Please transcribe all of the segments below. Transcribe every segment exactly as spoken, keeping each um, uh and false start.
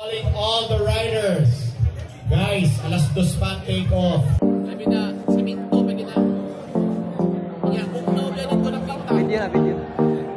Calling all the riders. Guys, alas dos pa take off. Sabi na, sabi ito, pwede na. Iya, kung no, pwede ko ng kanta. Video na, video na.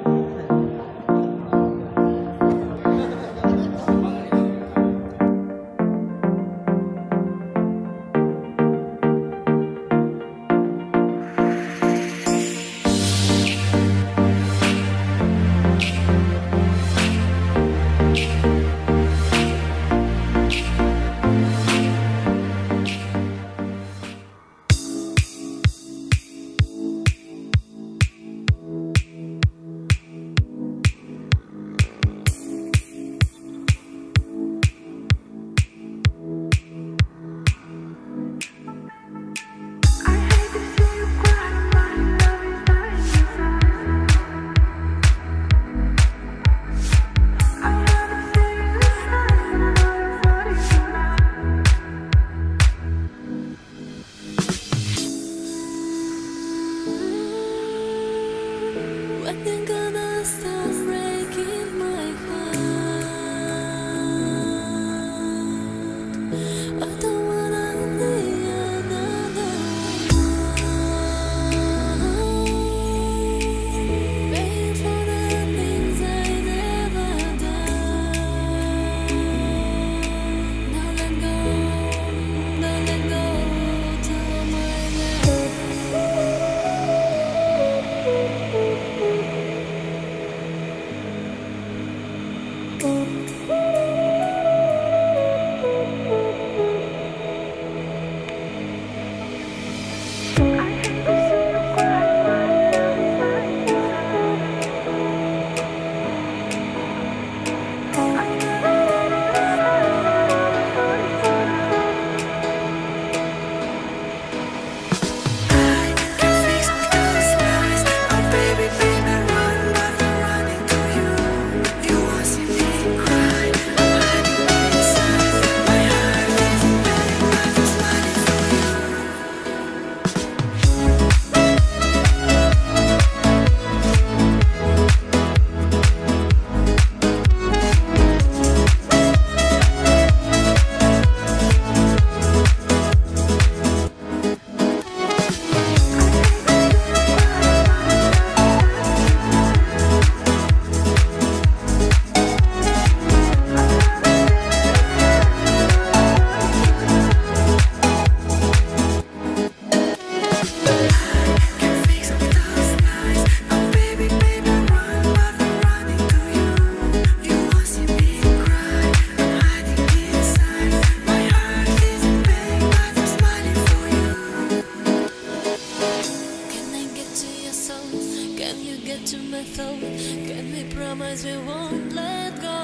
Can we promise we won't let go?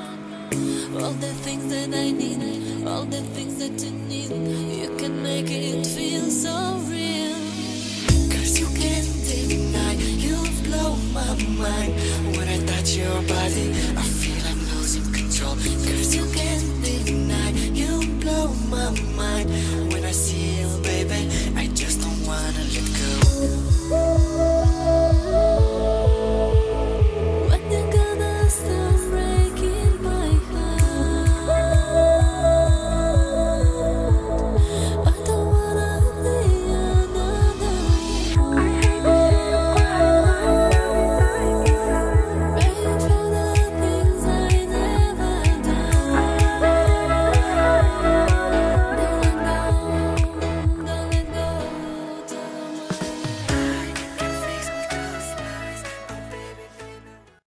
All the things that I need, all the things that you need, you can make it feel so real. Cause you can't deny, you blow my mind. When I touch your body, I feel I'm losing control. Cause you can't deny, you blow my mind.